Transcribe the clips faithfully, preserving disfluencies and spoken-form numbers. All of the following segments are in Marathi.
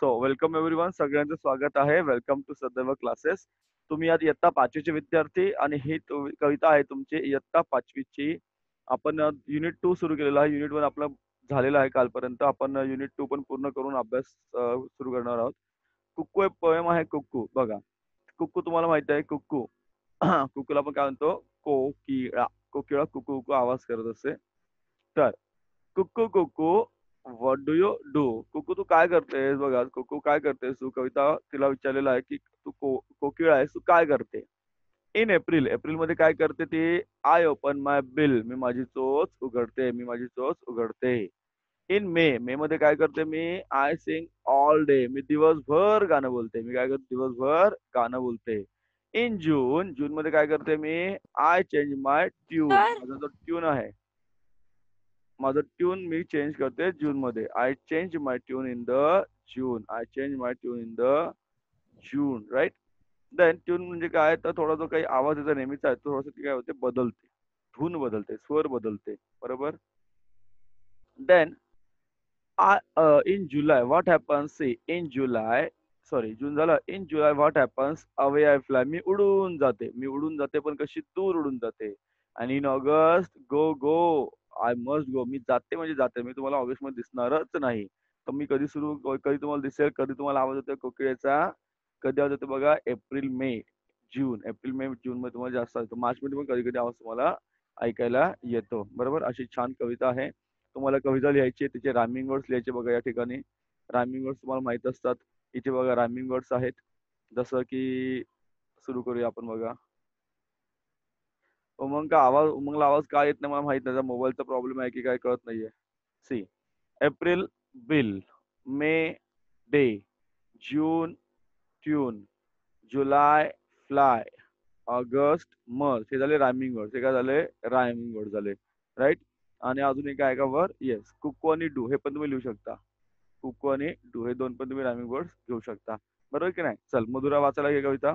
सो वेलकम एव्हरीवन, सगळ्यांचं स्वागत आहे. Welcome to Sadaiv classes. तुम्ही आज इयत्ता पाचवीचे विद्यार्थी आणि ही तु- कविता आहे तुमची इयत्ता पाचवीची. आपण युनिट टू सुरू केलेला आहे. युनिट वन आपलं झालेलं आहे कालपर्यंत. आपण युनिट टू पण पूर्ण करून अभ्यास सुरू करणार आहोत. कुक्कू एक पोएम आहे. कुक्कू बघा, कुक्कू तुम्हाला माहिती आहे. कुक्कू कुक्कूला आपण काय म्हणतो? कोकिळा. कोकिळा कुकू कुकू आवाज करत असते. तर cuckoo cuckoo what do you do. Cuckoo तू काय करतेस? बघा, कुकू काय करतेस तू. कविता तिला विचारलेलं आहे की तू को कोकिळा आहेस, तू काय करते. इन एप्रिल, एप्रिल मध्ये काय करते ती? आय ओपन माय बिल, मी माझी चोच उघडते, मी माझी चोच उघडते. इन मे, मे मध्ये काय करते मी? आय सिंग ऑल डे, मी दिवसभर गाणं बोलते. मी काय करते? दिवसभर गाणं बोलते. इन जून, जून मध्ये काय करते मी? आय चेंज माय ट्यून, सर माझा जो ट्यून आहे, माझं ट्यून मी चेंज करते जून मध्ये. I change my tune in the June, I change my tune in the June, right. Then tune म्हणजे काय? तर थोडा जो काही आवाज याचा नेहमीचा आहे, थोडस ती काय होते? बदलते, धून बदलते, स्वर बदलते, बरोबर. Then in July what happens, see in July, sorry June झालं. In July what happens, away I fly, मी उडून जाते. मी उडून जाते, पण कशी? दूर उडून जाते. आणि in August go go, I must go, मी जाते म्हणजे जाते. मी तुम्हाला ऑगस्ट मध्ये दिसणारच नाही. तर मी कधी सुरू, कधी तुम्हाला दिसेल, कधी तुम्हाला आवाज येतो कोकिळेचा, कधी आवाज येतो बघा? एप्रिल मे जून, एप्रिल मे जून मध्ये तुम्हाला जास्त येतो. मार्च मध्ये पण कधी कधी आवाज तुम्हाला ऐकायला येतो, बरोबर. अशी छान कविता आहे. तुम्हाला कविता लिहायची आहे, तिचे रायमिंग वर्ड्स लिहायचे. बघा या ठिकाणी रायमिंग वर्ड्स तुम्हाला माहित असतात. इथे बघा रायमिंग वर्ड्स आहेत. जसं की सुरू करूया आपण. बघा, उमंग का आवाज, उमंगला आवाज का येत नाही मला माहित नाही. मोबाईलचा प्रॉब्लेम आहे की काय कळत नाहीये. See, April bill, May day, June tune, July fly, August मर्स. हे झाले रायमिंग वर्ड्स. हे काय झाले? रायमिंग वर्ड झाले, राईट. आणि अजून एक आहे का वर? येस, कुक्कू आणि डू, हे पण तुम्ही लिहू शकता. कुक्कू आणि डू हे दोन पण तुम्ही रायमिंग वर्ड्स घेऊ शकता, बरोबर की नाही. चल मधुरा वाचायला घे कविता.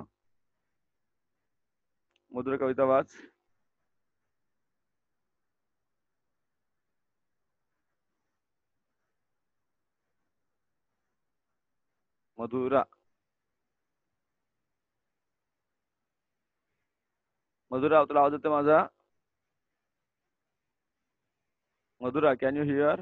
मधुरा कविता वाच. मधुरा, मधुरा तुला आवाज येतो माझा? Madhura, can you hear?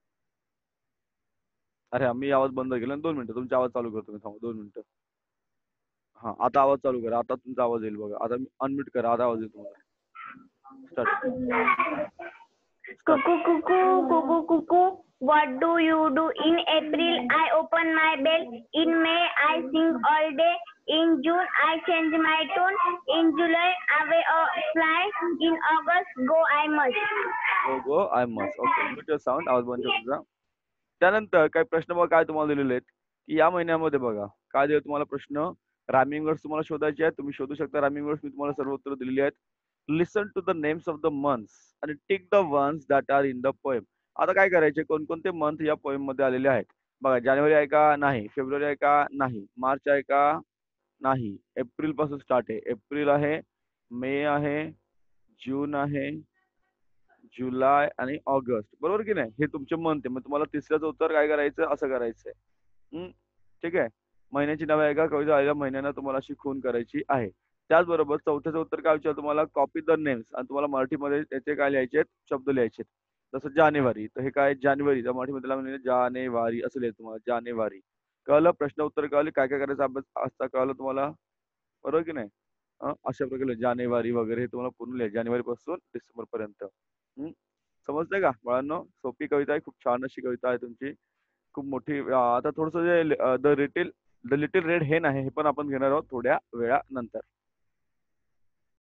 अरे आम्ही आवाज बंद केला ना. दोन मिनिटं, तुमचा आवाज चालू करतो मी. थांबा दोन मिनिटं. हा, आता आवाज चालू करा. आता तुमचा आवाज येईल बघा. आता अनम्यूट करा, आता आवाज येईल तुम्हाला. Start, start. cuckoo cuckoo cuckoo cuckoo what do you do? In April I open my bell, in May I sing all day, in June I change my tune, in July away or fly, in August go I must. Go go I must. Okay, mute your sound. आवाज बंद ठेव तुझा. त्यानंतर काही प्रश्न बघा काय तुम्हाला दिलेले आहेत की या महिन्यामध्ये बघा काय दिले तुम्हाला प्रश्न. रायमिंग वर्ड्स तुम्हाला शोधायचे आहेत. तुम्ही शोधू शकता रायमिंग वर्ड्स. मी तुम्हाला सर्व उत्तर दिलेली आहेत. Listen to the names of the months आणि tick the ones that are in the poem. आता काय करायचे? कोणकोणते मंथ या पोएम मध्ये आलेले आहेत बघा. जानेवारी आहे का? नाही. फेब्रुवारी आहे का? नाही. मार्च आहे का? नाही. एप्रिल पासून स्टार्ट आहे. एप्रिल आहे, मे आहे, जून आहे, जुलै आणि ऑगस्ट, बरोबर की नाही. हे तुमचे मंथ आहे. मग तुम्हाला तिसऱ्याचं उत्तर काय करायचं? असं करायचंय. हम्म, ठीक आहे. महिन्याची नावे आहे का? कविता आलेल्या महिन्यांना तुम्हाला अशी खून करायची आहे. त्याचबरोबर चौथ्याचं उत्तर काय विचार तुम्हाला? Copy the names. आणि तुम्हाला मराठीमध्ये त्याचे काय लिहायचे आहेत? शब्द लिहायचे आहेत. जसं जानेवारी, तर हे काय? जानेवारी. तर मराठीमध्ये लावून जानेवारी असं लिहायचं तुम्हाला. जानेवारी. कळलं? प्रश्न उत्तर कळले? काय काय करायचं अभ्यास असता कळलं तुम्हाला, बरोबर की नाही. अं, अशा प्रकारे जानेवारी वगैरे हे तुम्हाला पूर्ण लिहायचं, जानेवारी पासून डिसेंबर पर्यंत. हम्म, समजतंय का बाळांनो? सोपी कविता आहे. खूप छान अशी कविता आहे तुमची. खूप मोठी. अं, आता थोडस जे the little the little red hen आहे, हे पण आपण घेणार आहोत थोड्या वेळानंतर.